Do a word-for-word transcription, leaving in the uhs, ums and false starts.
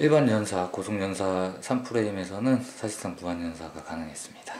일반 연사, 고속 연사 삼 프레임에서는 사실상 무한 연사가 가능했습니다.